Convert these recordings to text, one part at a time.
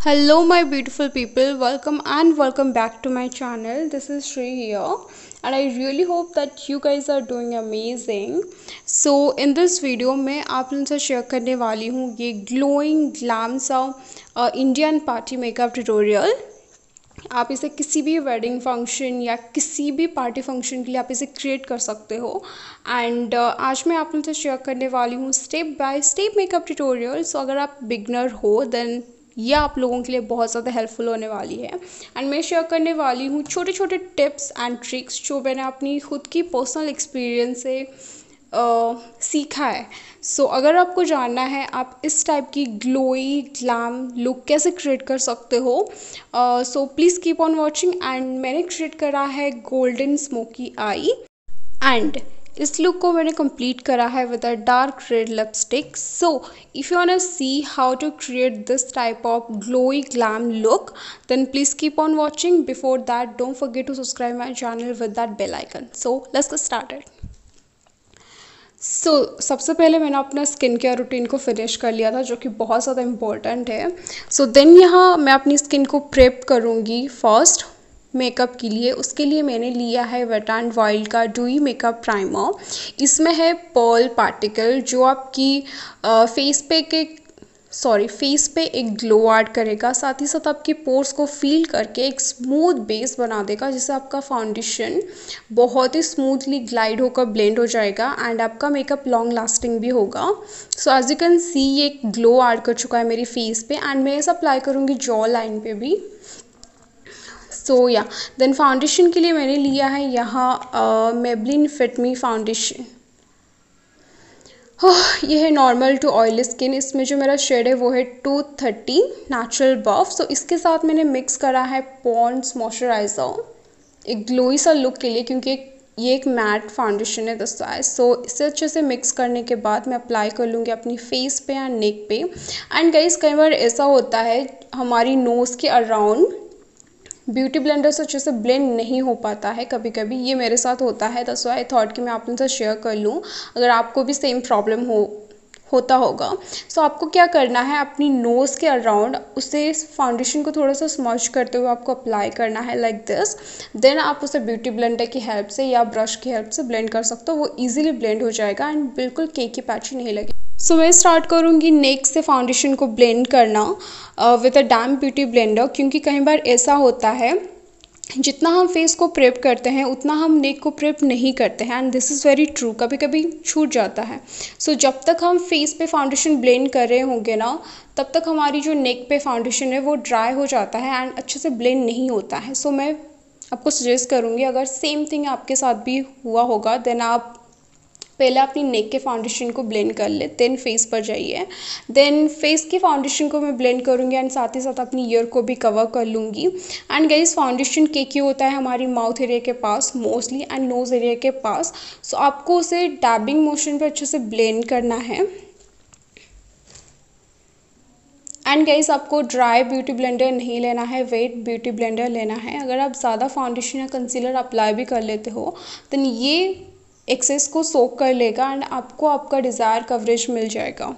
Hello my beautiful people, welcome back to my channel. This is Shree here and I really hope that you guys are doing amazing. So in this video मैं आप लोगों से share करने वाली हूँ ये glowing glam सा Indian party makeup tutorial. आप इसे किसी भी वेडिंग फंक्शन या किसी भी पार्टी फंक्शन के लिए आप इसे क्रिएट कर सकते हो। एंड आज मैं आप लोगों से शेयर करने वाली हूँ step by step makeup tutorial. So अगर आप बिगनर हो देन ये आप लोगों के लिए बहुत ज़्यादा हेल्पफुल होने वाली है। एंड मैं शेयर करने वाली हूँ छोटे छोटे टिप्स एंड ट्रिक्स जो मैंने अपनी खुद की पर्सनल एक्सपीरियंस से सीखा है। सो अगर आपको जानना है आप इस टाइप की ग्लोई ग्लैम लुक कैसे क्रिएट कर सकते हो, so please keep on watching. And मैंने क्रिएट करा है गोल्डन स्मोकी आई एंड इस लुक को मैंने कंप्लीट करा है with a dark red lipstick. So if you want to see how to create this type of glowy glam look then please keep on watching. Before that don't forget to subscribe my channel with that bell icon. So let's get started. सबसे पहले मैंने अपना skin care routine को finish कर लिया था जो कि बहुत ज़्यादा इम्पोर्टेंट है। देन यहाँ मैं अपनी स्किन को प्रेप करूँगी फर्स्ट मेकअप के लिए। उसके लिए मैंने लिया है वेट एंड वाइल्ड का डूई मेकअप प्राइमर। इसमें है पर्ल पार्टिकल जो आपकी फेस पे एक ग्लो ऐड करेगा, साथ ही साथ आपके पोर्स को फील करके एक स्मूथ बेस बना देगा जिससे आपका फाउंडेशन बहुत ही स्मूथली ग्लाइड होकर ब्लेंड हो जाएगा एंड आपका मेकअप लॉन्ग लास्टिंग भी होगा। So as you can see ये एक ग्लो ऐड कर चुका है मेरी फेस पे एंड मैं इसे अप्लाई करूँगी जॉ लाइन पे भी। देन फाउंडेशन के लिए मैंने लिया है यहाँ मेबलिन फिट मी फाउंडेशन। ये है नॉर्मल टू ऑयली स्किन। इसमें जो मेरा शेड है वो है 230 नेचुरल बफ। सो इसके साथ मैंने मिक्स करा है पॉन्ड्स मॉइस्चराइज़र एक ग्लोई सा लुक के लिए, क्योंकि ये एक मैट फाउंडेशन है दिस साइज। सो इसे अच्छे से मिक्स करने के बाद मैं अप्लाई कर लूँगी अपनी फेस पे एंड नेक पे। एंड गाइस कई बार ऐसा होता है हमारी नोज़ के अराउंड ब्यूटी ब्लेंडर से अच्छे से ब्लेंड नहीं हो पाता है, कभी कभी ये मेरे साथ होता है। दैट्स व्हाई आई थॉट कि मैं आप लोगों से शेयर कर लूँ अगर आपको भी सेम प्रॉब्लम होता होगा। सो आपको क्या करना है, अपनी नोज़ के अराउंड उसे फाउंडेशन को थोड़ा सा स्मच करते हुए आपको अप्लाई करना है लाइक दिस। देन आप उसे ब्यूटी ब्लेंडर की हेल्प से या ब्रश की हेल्प से ब्लेंड कर सकते हो। वो ईजिली ब्लेंड हो जाएगा एंड बिल्कुल केकी पैची नहीं लगे। मैं स्टार्ट करूँगी नेक से फाउंडेशन को ब्लेंड करना with a damp beauty blender, क्योंकि कई बार ऐसा होता है जितना हम फेस को प्रेप करते हैं उतना हम नेक को प्रेप नहीं करते हैं and this is very true, कभी कभी छूट जाता है। जब तक हम फेस पे फाउंडेशन ब्लेंड कर रहे होंगे ना तब तक हमारी जो नेक पे फाउंडेशन है वो ड्राई हो जाता है एंड अच्छे से ब्लेंड नहीं होता है। मैं आपको सजेस्ट करूँगी अगर सेम थिंग आपके साथ भी हुआ होगा देन आप पहले अपनी नेक के फाउंडेशन को ब्लेंड कर ले, देन फेस पर जाइए। देन फेस की फाउंडेशन को मैं ब्लेंड करूँगी एंड साथ ही साथ अपनी ईयर को भी कवर कर लूँगी। एंड गाइस फाउंडेशन केकी होता है हमारी माउथ एरिया के पास मोस्टली एंड नोज़ एरिया के पास। आपको उसे डैबिंग मोशन पे अच्छे से ब्लेंड करना है। एंड गाइस आपको ड्राई ब्यूटी ब्लेंडर नहीं लेना है, वेट ब्यूटी ब्लेंडर लेना है। अगर आप ज़्यादा फाउंडेशन या कंसीलर अप्लाई भी कर लेते हो देन ये एक्सेस को सोक कर लेगा एंड आपको आपका डिज़ायर कवरेज मिल जाएगा।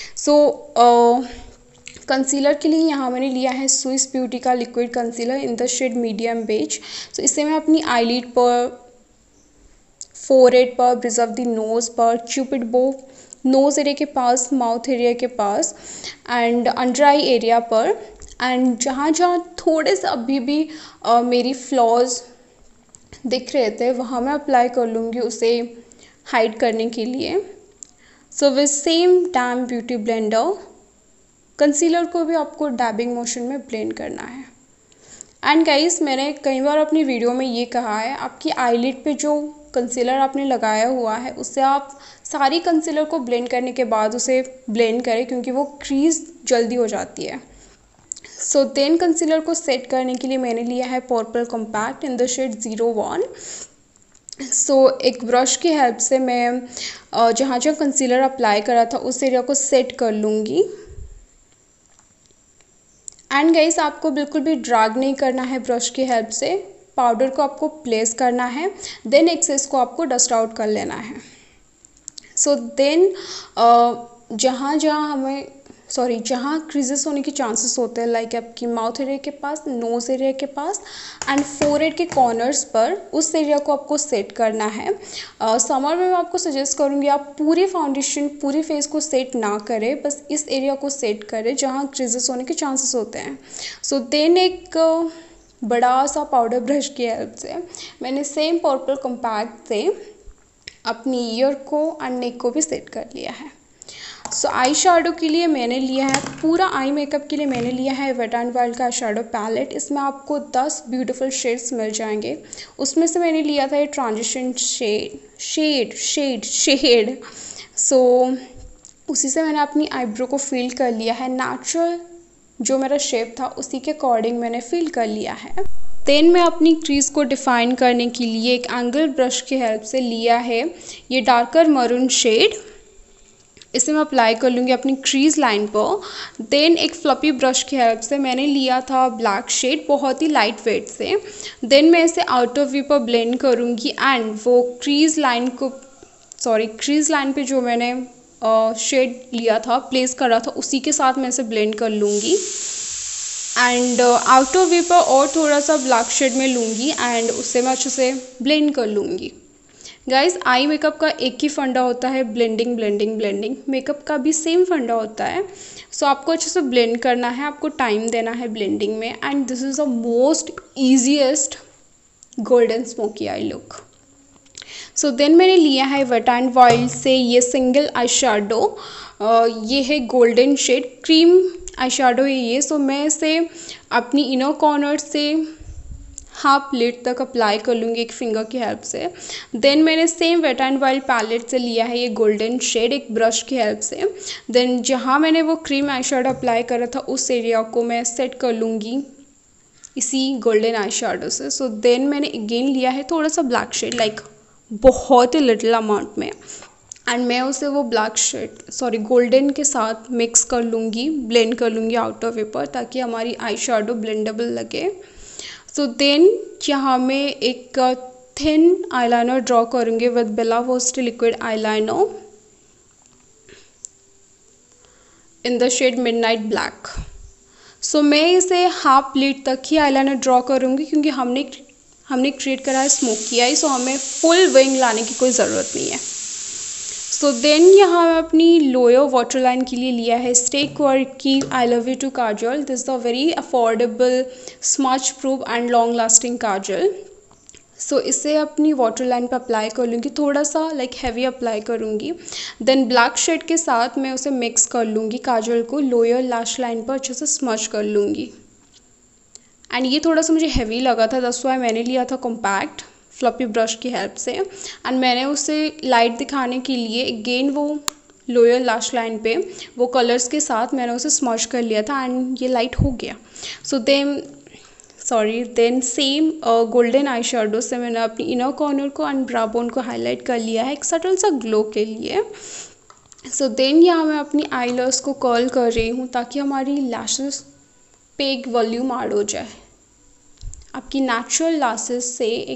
कंसीलर के लिए यहाँ मैंने लिया है स्विस ब्यूटी का liquid concealer in the shade medium beige. इसे मैं अपनी आईलिड पर, फोरहेड पर, ब्रिज ऑफ द नोज़ पर, क्यूपिड बो नोज़ एरिया के पास, माउथ एरिया के पास एंड अंडर आई एरिया पर एंड जहाँ जहाँ थोड़े से अभी भी मेरी फ्लॉज दिख रहे थे वहाँ मैं अप्लाई कर लूँगी उसे हाइड करने के लिए। With same damp beauty blender concealer को भी आपको डैबिंग मोशन में ब्लेंड करना है। एंड गाइस मैंने कई बार अपनी वीडियो में ये कहा है आपकी आईलिड पे जो कंसीलर आपने लगाया हुआ है उससे आप सारी कंसीलर को ब्लेंड करने के बाद उसे ब्लेंड करें, क्योंकि वो क्रीज जल्दी हो जाती है। देन कंसीलर को सेट करने के लिए मैंने लिया है purple compact in the shade 01। एक ब्रश की हेल्प से मैं जहाँ जहाँ कंसीलर अप्लाई करा था उस एरिया को सेट कर लूँगी। एंड गाइस आपको बिल्कुल भी ड्रैग नहीं करना है ब्रश की हेल्प से, पाउडर को आपको प्लेस करना है देन एक्सेस को आपको डस्ट आउट कर लेना है। देन जहाँ जहाँ हमें सॉरी जहाँ क्रीजेस होने के चांसेस होते हैं, लाइक आपकी माउथ एरिया के पास, नोज एरिया के पास एंड फोरहेड के कॉर्नर्स पर, उस एरिया को आपको सेट करना है। समर में मैं आपको सजेस्ट करूँगी आप पूरी फाउंडेशन पूरी फेस को सेट ना करें, बस इस एरिया को सेट करें जहाँ क्रीजेस होने के चांसेस होते हैं। सो देन एक बड़ा सा पाउडर ब्रश की हेल्प से मैंने सेम पर्पल कॉम्पैक्ट से अपनी ईयर को एंड नेक को भी सेट कर लिया है। सो आई शेडो के लिए मैंने लिया है, पूरा आई मेकअप के लिए मैंने लिया है वेट एंड वाइल्ड का आई शेडो पैलेट। इसमें आपको 10 ब्यूटीफुल शेड्स मिल जाएंगे। उसमें से मैंने लिया था ये ट्रांजिशन शेड। सो उसी से मैंने अपनी आईब्रो को फिल कर लिया है। नेचुरल जो मेरा शेप था उसी के अकॉर्डिंग मैंने फिल कर लिया है। देन मैं अपनी क्रीज को डिफाइन करने के लिए एक एंगल ब्रश की हेल्प से लिया है ये डार्कर मरून शेड। इसे मैं अप्लाई कर लूँगी अपनी क्रीज लाइन पर। देन एक फ्लफी ब्रश की हेल्प से मैंने लिया था ब्लैक शेड, बहुत ही लाइट वेट से। देन मैं इसे आउटर व्यू पर ब्लेंड करूँगी एंड वो क्रीज लाइन पे जो मैंने शेड लिया था, प्लेस करा था, उसी के साथ मैं इसे ब्लेंड कर लूँगी। एंड आउटर व्यू पर और थोड़ा सा ब्लैक शेड में लूँगी एंड उसे मैं अच्छे से ब्लेंड कर लूँगी। गाइज आई मेकअप का एक ही फंडा होता है, ब्लेंडिंग ब्लेंडिंग ब्लेंडिंग। मेकअप का भी सेम फंडा होता है। सो आपको अच्छे से ब्लेंड करना है, आपको टाइम देना है ब्लेंडिंग में and this is the most easiest golden smoky eye look. So then मैंने लिया है वेट एंड वाइल्ड से ये सिंगल आई शेडो। ये है golden shade, cream eye shadow है ये। सो मैं इसे अपनी इनर कॉर्नर से हाफ लिड तक अप्लाई कर लूँगी एक फिंगर की हेल्प से। देन मैंने same wet and wild palette से लिया है ये गोल्डन शेड एक ब्रश की हेल्प से। देन जहाँ मैंने वो क्रीम आई शेडो अप्लाई करा था उस एरिया को मैं सेट कर लूँगी इसी गोल्डन आई शेडो से। सो देन मैंने अगेन लिया है थोड़ा सा ब्लैक शेड, लाइक बहुत ही लिटिल अमाउंट में, एंड मैं उसे वो गोल्डन के साथ मिक्स कर लूँगी, ब्लेंड कर लूँगी आउटर वे पर, ताकि हमारी आई शेडो ब्लेंडेबल लगे। सो देन यहाँ मैं एक थिन आईलाइनर ड्रॉ करूँगी विद वोस्टे liquid eyeliner in the shade midnight black. So मैं इसे हाफ लिड तक ही आईलाइनर ड्रॉ करूँगी क्योंकि हमने क्रिएट करा है स्मोकी आई, सो हमें फुल विंग लाने की कोई ज़रूरत नहीं है। सो देन यहाँ मैं अपनी लोयर वाटर लाइन के लिए लिया है स्टेक वर्क की I love you to kajal. This is a very affordable smudge proof and long lasting kajal. So इसे अपनी वाटर लाइन पर अप्लाई कर लूँगी, थोड़ा सा लाइक हैवी अप्लाई करूँगी। देन ब्लैक शेड के साथ मैं उसे मिक्स कर लूँगी काजल को, लोयर लैश लाइन पर अच्छे से स्मच कर लूँगी। एंड ये थोड़ा सा मुझे हैवी लगा था, दैट्स व्हाई मैंने लिया था कॉम्पैक्ट फ्लफी ब्रश की हेल्प से। एंड मैंने उसे लाइट दिखाने के लिए अगेन वो लोयर लैश लाइन पे वो कलर्स के साथ मैंने उसे स्मच कर लिया था एंड ये लाइट हो गया। So then same golden eye shadow से मैंने अपनी इनर कॉर्नर को एंड ब्रा बोन को हाईलाइट कर लिया है एक सटल सा ग्लो के लिए। सो देन यहाँ मैं अपनी आईलैश को कर्ल कर रही हूँ ताकि हमारी लैशेस पे एक वॉल्यूम ऐड हो जाए। आपकी नेचुरल लैशेस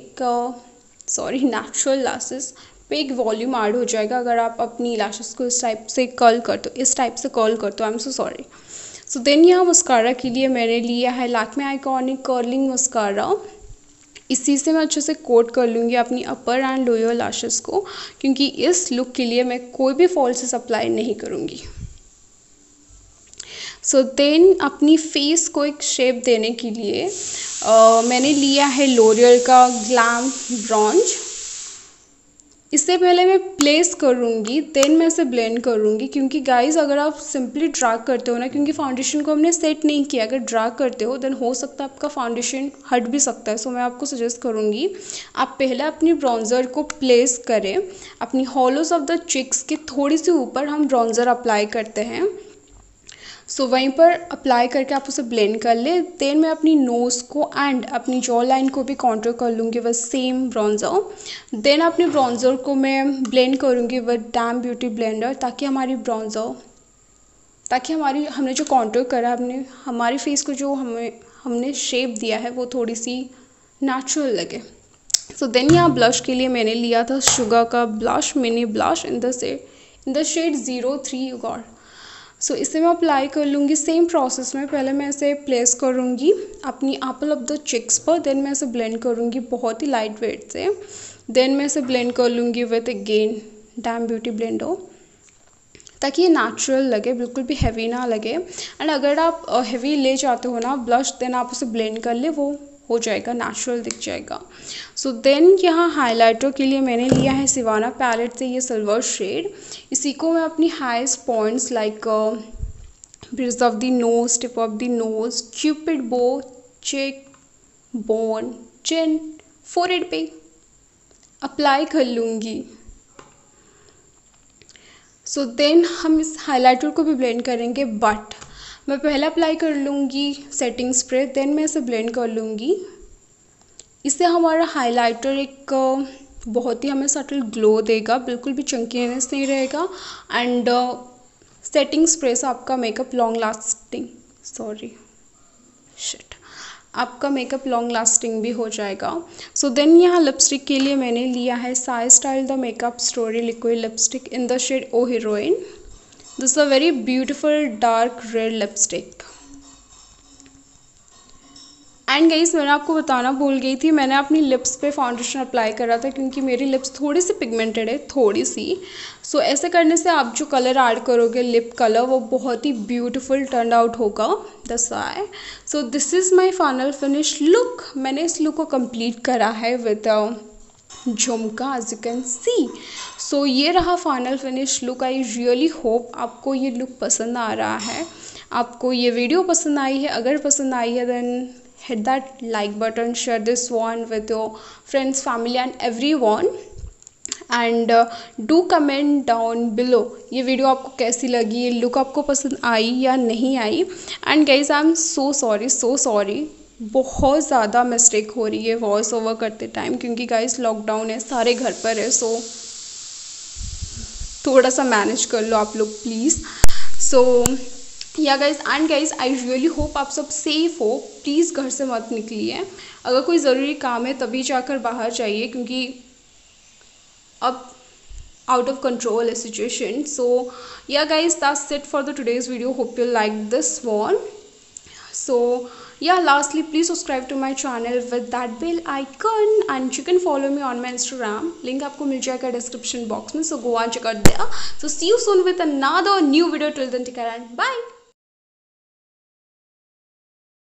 पे एक वॉल्यूम ऐड हो जाएगा अगर आप अपनी लैशेस को इस टाइप से कर्ल करते हो। I am so sorry. So then यहाँ मस्कारा के लिए मैंने लिया है लैक्मे आइकॉनिक कर्लिंग मस्कारा। इसी से मैं अच्छे से कोट कर लूँगी अपनी अपर एंड लोअर लैशेस को, क्योंकि इस लुक के लिए मैं कोई भी फॉल्सेस अप्लाई नहीं करूँगी। सो देन अपनी फेस को एक शेप देने के लिए मैंने लिया है लोरियल का ग्लैम ब्रॉन्ज। इससे पहले मैं प्लेस करूँगी, देन मैं इसे ब्लेंड करूँगी, क्योंकि गाइज अगर आप सिंपली ड्रैग करते हो ना, क्योंकि फाउंडेशन को हमने सेट नहीं किया, अगर ड्रैग करते हो देन हो सकता है आपका फाउंडेशन हट भी सकता है। सो मैं आपको सजेस्ट करूँगी आप पहले अपनी ब्रॉन्ज़र को प्लेस करें, अपनी हॉलोज ऑफ द चिक्स के थोड़ी सी ऊपर हम ब्रॉन्ज़र अप्लाई करते हैं। सो वहीं पर अप्लाई करके आप उसे ब्लेंड कर ले। देन मैं अपनी नोज़ को एंड अपनी जॉ लाइन को भी कॉन्टूर कर लूँगी विद सेम ब्रॉन्ज़र। देन अपने ब्रॉन्ज़र को मैं ब्लेंड करूँगी विद डैम ब्यूटी ब्लेंडर, ताकि हमने जो कॉन्टूर करा, हमारी फेस को जो हमने शेप दिया है वो थोड़ी सी नेचुरल लगे। सो देन यहाँ ब्लश के लिए मैंने लिया था शुगर का blush, mini blush in the shade 03 god. So इसे मैं अप्लाई कर लूँगी सेम प्रोसेस में। पहले मैं इसे प्लेस करूँगी अपनी एप्पल ऑफ द चिक्स पर, देन मैं इसे ब्लेंड करूँगी बहुत ही लाइट वेट से। देन मैं इसे ब्लेंड कर लूँगी with again damp beauty blender, ताकि ये नेचुरल लगे, बिल्कुल भी हैवी ना लगे। एंड अगर आप हैवी ले जाते हो ना ब्लश, देन आप उसे ब्लेंड कर ले, वो हो जाएगा, नेचुरल दिख जाएगा। सो देन यहाँ हाइलाइटर के लिए मैंने लिया है सिवाना पैलेट से ये सिल्वर शेड। इसी को मैं अपनी highest points like bridge of the nose, tip of the nose, cupid bow, cheek, bone, chin, forehead पे अप्लाई कर लूँगी। सो देन हम इस हाइलाइटर को भी ब्लेंड करेंगे, बट मैं पहले अप्लाई कर लूँगी सेटिंग स्प्रे, देन मैं इसे ब्लेंड कर लूँगी। इससे हमारा हाइलाइटर एक बहुत ही हमें सटल ग्लो देगा, बिल्कुल भी चंकीनेस नहीं रहेगा। एंड सेटिंग स्प्रे से आपका मेकअप लॉन्ग लास्टिंग, आपका मेकअप लॉन्ग लास्टिंग भी हो जाएगा। सो देन यहाँ लिपस्टिक के लिए मैंने लिया है साइस्टाइल the makeup story liquid lipstick in the shade O heroine. This is a very beautiful dark red lipstick. And guys मैंने आपको बताना भूल गई थी, मैंने अपनी लिप्स पे फाउंडेशन अप्लाई करा था क्योंकि मेरी लिप्स थोड़ी सी पिगमेंटेड है, थोड़ी सी। सो ऐसे करने से आप जो कलर ऐड करोगे लिप कलर, वो बहुत ही ब्यूटीफुल टर्न आउट होगा that's why. So this is my final finish look. मैंने इस लुक को कंप्लीट करा है with jhumka as you can see. So ये रहा final finish look. I really hope आपको ये लुक पसंद आ रहा है, आपको ये वीडियो पसंद आई है। अगर पसंद आई है then hit that like button, share this one with your friends, family and everyone, and do comment down below ये वीडियो आपको कैसी लगी, ये लुक आपको पसंद आई या नहीं आई। And guys I am so sorry, बहुत ज़्यादा मिस्टेक हो रही है वॉइस ओवर करते टाइम, क्योंकि गाइज लॉकडाउन है, सारे घर पर है। सो थोड़ा सा मैनेज कर लो आप लोग please. So yeah guys and guys I really hope आप सब सेफ हो। प्लीज़ घर से मत निकलिए, अगर कोई ज़रूरी काम है तभी जाकर बाहर जाइए, क्योंकि अब आउट ऑफ कंट्रोल है situation. So yeah guys that's it for the today's video, hope you like this one. So yeah, lastly please subscribe to my channel with that bell icon and you can follow me on my Instagram, link आपको मिल जाएगा description box में, so go and check out there. So see you soon with another new video. Till then take care and bye.